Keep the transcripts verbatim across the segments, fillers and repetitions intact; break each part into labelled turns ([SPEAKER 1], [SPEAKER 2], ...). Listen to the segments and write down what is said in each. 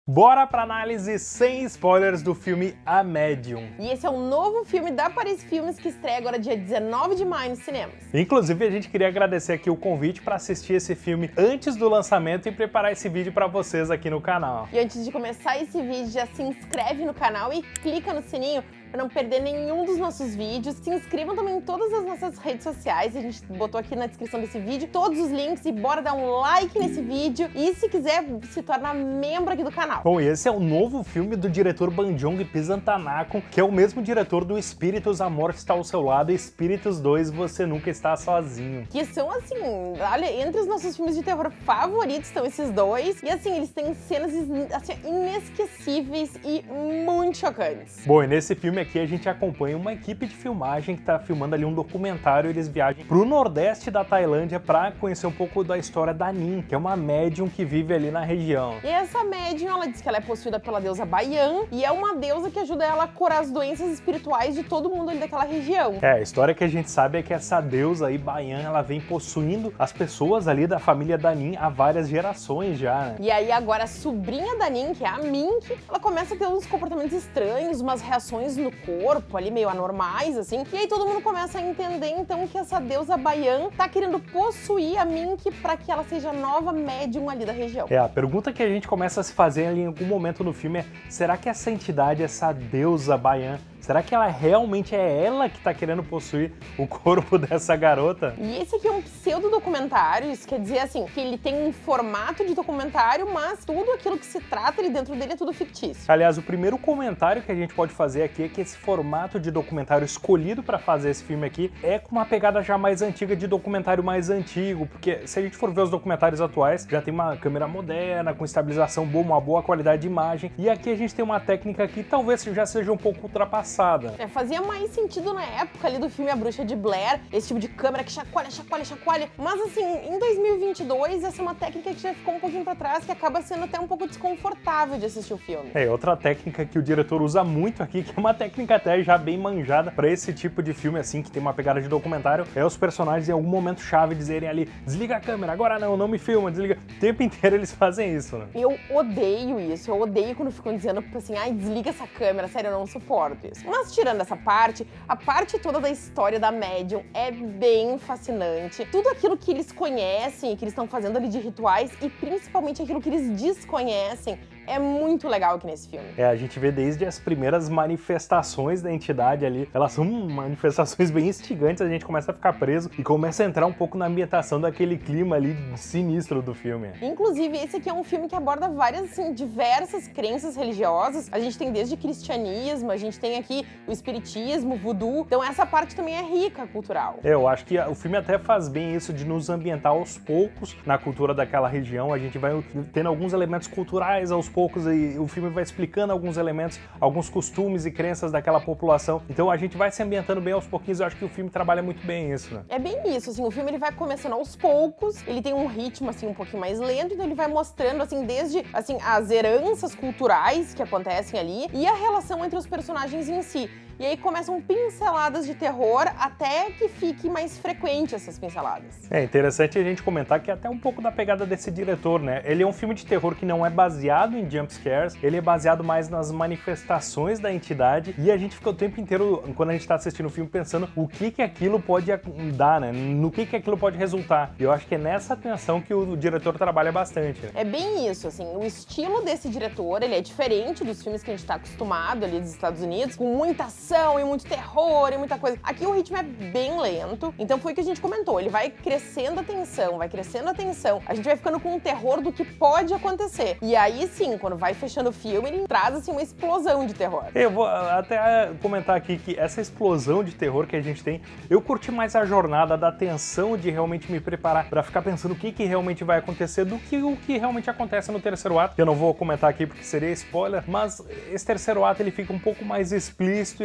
[SPEAKER 1] Bora pra análise sem spoilers do filme A Medium.
[SPEAKER 2] E esse é um novo filme da Paris Filmes que estreia agora dia dezenove de maio nos cinemas.
[SPEAKER 1] Inclusive, a gente queria agradecer aqui o convite para assistir esse filme antes do lançamento e preparar esse vídeo para vocês aqui no canal.
[SPEAKER 2] E antes de começar esse vídeo, já se inscreve no canal e clica no sininho para não perder nenhum dos nossos vídeos. Se inscrevam também em todas as nossas redes sociais, a gente botou aqui na descrição desse vídeo todos os links e bora dar um like nesse vídeo e se quiser se tornar membro aqui do canal.
[SPEAKER 1] Bom, e esse é o novo filme do diretor Bong Joon-ho, que é o mesmo diretor do Espíritos, a Morte Está ao Seu Lado e Espíritos dois, Você Nunca Está Sozinho.
[SPEAKER 2] Que são, assim, olha, entre os nossos filmes de terror favoritos estão esses dois. E, assim, eles têm cenas assim, inesquecíveis e muito chocantes.
[SPEAKER 1] Bom, e nesse filme aqui a gente acompanha uma equipe de filmagem que tá filmando ali um documentário. Eles viajam pro nordeste da Tailândia para conhecer um pouco da história da Nin, que é uma médium que vive ali na região.
[SPEAKER 2] E essa médium, ela diz que ela é possuída pela deusa Bayan e é uma deusa que ajuda ela a curar as doenças espirituais de todo mundo ali daquela região.
[SPEAKER 1] É, a história que a gente sabe é que essa deusa aí, Bayan, ela vem possuindo as pessoas ali da família da Nin há várias gerações já, né?
[SPEAKER 2] E aí agora a sobrinha da Nin, que é a Mink, ela começa a ter uns comportamentos estranhos, umas reações no corpo ali meio anormais, assim. E aí todo mundo começa a entender, então, que essa deusa Bayan tá querendo possuir a Mink pra que ela seja a nova médium ali da região.
[SPEAKER 1] É, a pergunta que a gente começa a se fazer ali em algum momento no filme é: será que essa entidade, essa deusa Bayan, será que ela realmente é ela que tá querendo possuir o corpo dessa garota?
[SPEAKER 2] E esse aqui é um pseudo-documentário, isso quer dizer assim, que ele tem um formato de documentário, mas tudo aquilo que se trata ali dentro dele é tudo fictício.
[SPEAKER 1] Aliás, o primeiro comentário que a gente pode fazer aqui é que esse formato de documentário escolhido para fazer esse filme aqui é com uma pegada já mais antiga de documentário mais antigo, porque se a gente for ver os documentários atuais, já tem uma câmera moderna, com estabilização boa, uma boa qualidade de imagem, e aqui a gente tem uma técnica que talvez já seja um pouco ultrapassada.
[SPEAKER 2] É, fazia mais sentido na época ali do filme A Bruxa de Blair, esse tipo de câmera que chacoalha, chacoalha, chacoalha, mas assim, em dois mil e vinte e dois, essa é uma técnica que já ficou um pouquinho pra trás, que acaba sendo até um pouco desconfortável de assistir o filme.
[SPEAKER 1] É, outra técnica que o diretor usa muito aqui, que é uma técnica até já bem manjada pra esse tipo de filme assim, que tem uma pegada de documentário, é os personagens em algum momento chave dizerem ali: desliga a câmera, agora não, não me filma, desliga. O tempo inteiro eles fazem isso, né?
[SPEAKER 2] Eu odeio isso, eu odeio quando ficam dizendo assim, ai, desliga essa câmera, sério, eu não suporto isso. Mas tirando essa parte, a parte toda da história da médium é bem fascinante. Tudo aquilo que eles conhecem, que eles estão fazendo ali de rituais e principalmente aquilo que eles desconhecem, é muito legal aqui nesse filme.
[SPEAKER 1] É, a gente vê desde as primeiras manifestações da entidade ali, elas são manifestações bem instigantes, a gente começa a ficar preso e começa a entrar um pouco na ambientação daquele clima ali sinistro do filme.
[SPEAKER 2] Inclusive, esse aqui é um filme que aborda várias, assim, diversas crenças religiosas. A gente tem desde cristianismo, a gente tem aqui o espiritismo, o voodoo, então essa parte também é rica cultural.
[SPEAKER 1] É, eu acho que o filme até faz bem isso de nos ambientar aos poucos na cultura daquela região, a gente vai tendo alguns elementos culturais aos poucos e o filme vai explicando alguns elementos, alguns costumes e crenças daquela população. Então a gente vai se ambientando bem aos pouquinhos. Eu acho que o filme trabalha muito bem isso, né?
[SPEAKER 2] É bem isso, assim, o filme ele vai começando aos poucos, ele tem um ritmo assim um pouquinho mais lento, então ele vai mostrando assim desde assim as heranças culturais que acontecem ali e a relação entre os personagens em si. E aí começam pinceladas de terror até que fique mais frequente essas pinceladas.
[SPEAKER 1] É interessante a gente comentar que é até um pouco da pegada desse diretor, né? Ele é um filme de terror que não é baseado em jumpscares, ele é baseado mais nas manifestações da entidade e a gente fica o tempo inteiro, quando a gente tá assistindo o filme, pensando o que que aquilo pode dar, né? No que que aquilo pode resultar. E eu acho que é nessa atenção que o diretor trabalha bastante. Né?
[SPEAKER 2] É bem isso, assim, o estilo desse diretor, ele é diferente dos filmes que a gente tá acostumado ali dos Estados Unidos, com muita ação e muito terror e muita coisa. Aqui o ritmo é bem lento, então foi o que a gente comentou, ele vai crescendo a tensão, vai crescendo a tensão, a gente vai ficando com um terror do que pode acontecer. E aí sim, quando vai fechando o filme, ele traz assim uma explosão de terror.
[SPEAKER 1] Eu vou até comentar aqui que essa explosão de terror que a gente tem, eu curti mais a jornada da tensão de realmente me preparar pra ficar pensando o que que realmente vai acontecer do que o que realmente acontece no terceiro ato. Eu não vou comentar aqui porque seria spoiler, mas esse terceiro ato ele fica um pouco mais explícito e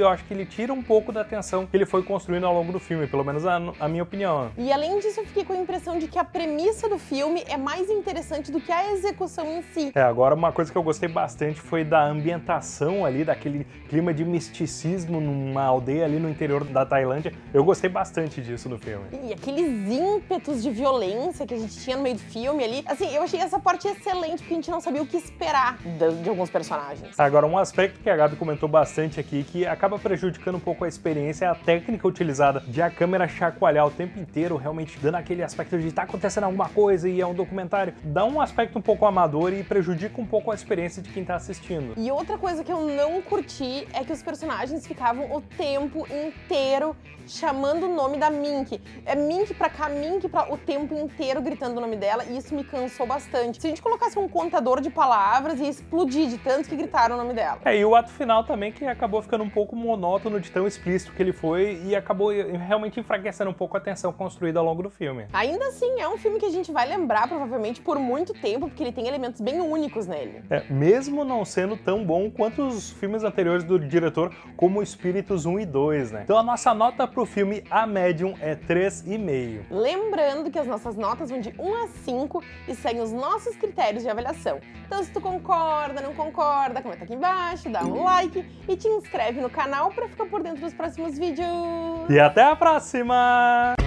[SPEAKER 1] eu acho que ele tira um pouco da tensão que ele foi construindo ao longo do filme, pelo menos a, a minha opinião.
[SPEAKER 2] E além disso, eu fiquei com a impressão de que a premissa do filme é mais interessante do que a execução em si.
[SPEAKER 1] É, agora uma coisa que eu gostei bastante foi da ambientação ali, daquele clima de misticismo numa aldeia ali no interior da Tailândia. Eu gostei bastante disso no filme.
[SPEAKER 2] E aqueles ímpetos de violência que a gente tinha no meio do filme ali, assim, eu achei essa parte excelente, porque a gente não sabia o que esperar de, de alguns personagens.
[SPEAKER 1] Agora, um aspecto que a Gabi comentou bastante aqui, que acaba prejudicando um pouco a experiência, é a técnica utilizada de a câmera chacoalhar o tempo inteiro, realmente dando aquele aspecto de tá acontecendo alguma coisa e é um documentário. Dá um aspecto um pouco amador e prejudica um pouco a experiência de quem tá assistindo.
[SPEAKER 2] E outra coisa que eu não curti é que os personagens ficavam o tempo inteiro chamando o nome da Mink. É Mink pra cá, Mink pra o tempo inteiro gritando o nome dela, e isso me cansou bastante. Se a gente colocasse um contador de palavras, ia explodir de tanto que gritaram o nome dela.
[SPEAKER 1] É, e o ato final também, que acabou ficando um pouco monótono de tão explícito que ele foi e acabou realmente enfraquecendo um pouco a tensão construída ao longo do filme.
[SPEAKER 2] Ainda assim, é um filme que a gente vai lembrar provavelmente por muito tempo, porque ele tem elementos bem únicos nele.
[SPEAKER 1] É, mesmo não sendo tão bom quanto os filmes anteriores do diretor, como Espíritos um e dois, né? Então a nossa nota pro filme A Medium é três e meio.
[SPEAKER 2] Lembrando que as nossas notas vão de um a cinco e seguem os nossos critérios de avaliação. Então se tu concorda, não concorda, comenta aqui embaixo, dá um like e te inscreve no canal para ficar por dentro dos próximos vídeos.
[SPEAKER 1] E até a próxima!